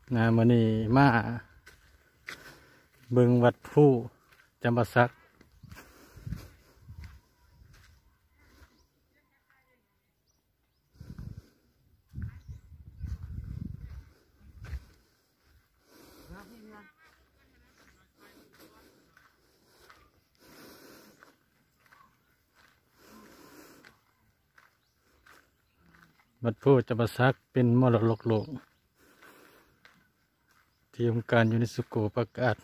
มื้อนี้มาเบิ่งวัดผู้จำปาสักวัดผู้จำปาสักเป็นมรดกโลกที่องค์การยูเนสโกประกาศ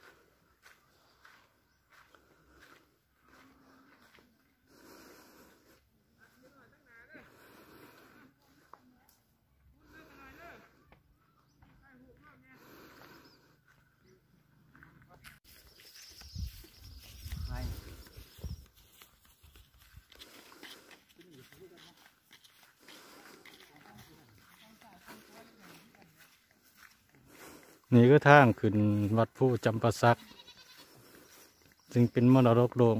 นี่ก็ทางขึ้นวัดผู้จำปาสักจึงเป็นมรดกโลก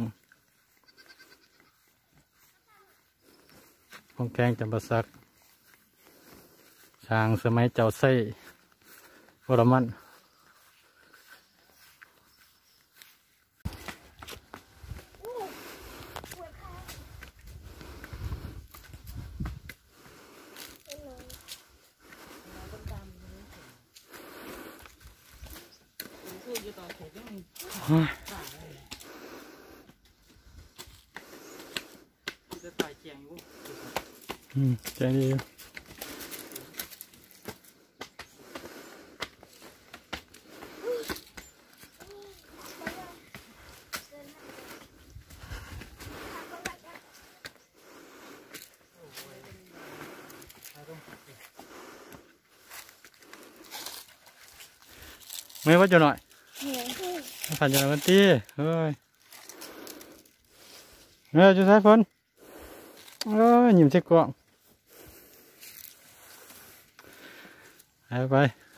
ของแกงจำปาสักช้างสมัยเจ้าไส้วรมันใจดีไม่ว่าจะหน่อยผ่านจะหน่อยมันตีเฮ้ยจะใช้ฝนหยิบเช็คกล่องไป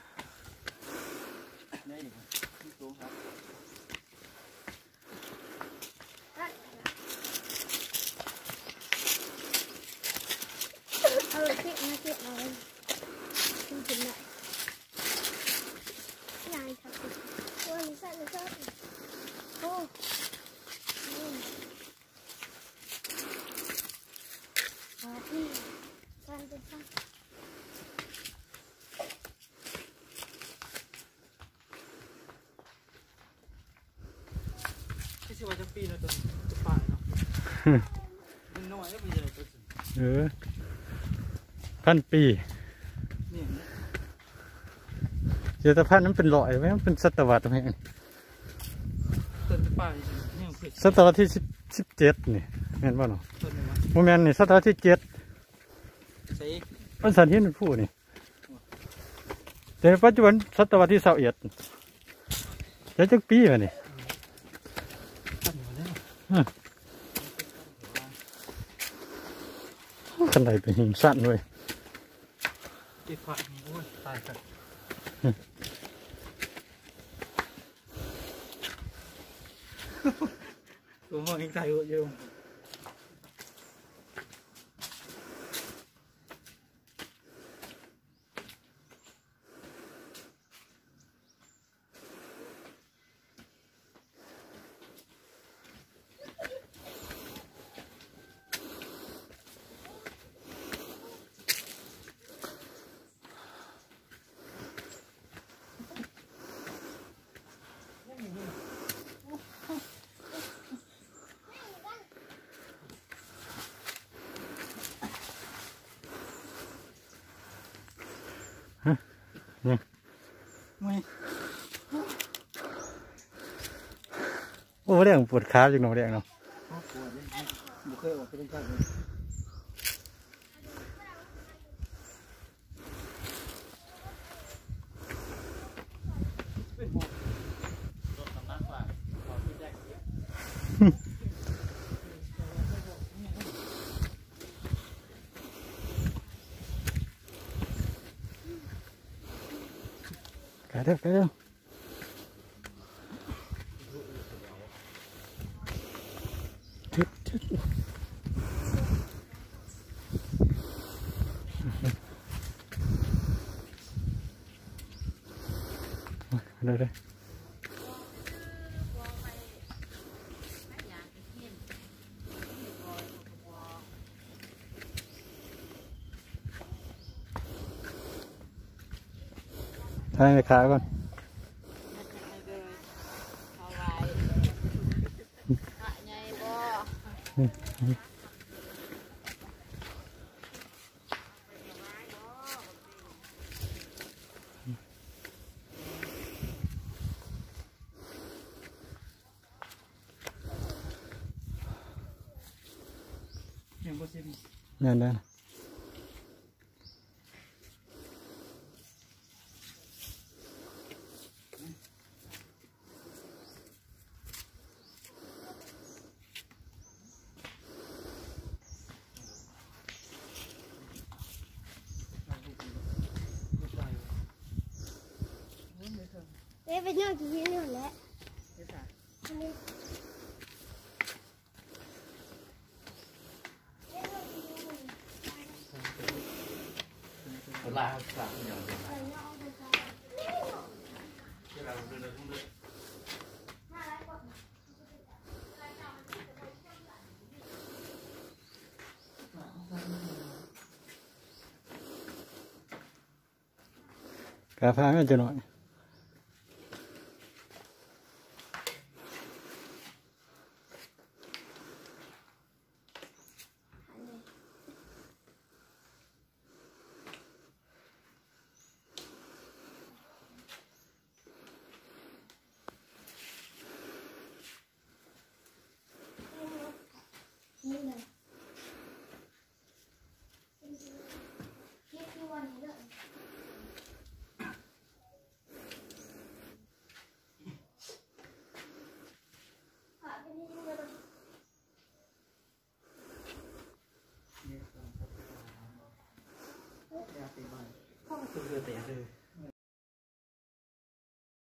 ที่ว่าจะปีนะตัวจะป่าเนาะมันน้อยก็มีอะไรตัว1,000 ปีเจตพันนั้นเป็น100ไหมมันเป็นศตวรรษตรงนี้ต้นป่าศตวรรษที่17นี่แม่นบ่เนาะโมเมนต์นี่ศตวรรษที่7มันสันที่เป็นผู้นี่แต่ปัจจุบันศตวรรษที่21จะจักปีวะนี่ขันใดเป็นหินสั้นด้วยติดผักโอ้ยตายกันตัวมองอีกใจเยอะนี่โอ้เรื่องปวดขาจังหน่อยเรื่องเนาะบุเคยออกไปเป็นข้าวcái đâu chết ได้เลยทายในขาก่อนเนี่ยได้ไปนอนที่นี่นู่นแหละลาสามอย่างกาแฟไม่จะหน่อยนี่เลยที่วันนี้เลยคือเตะเลย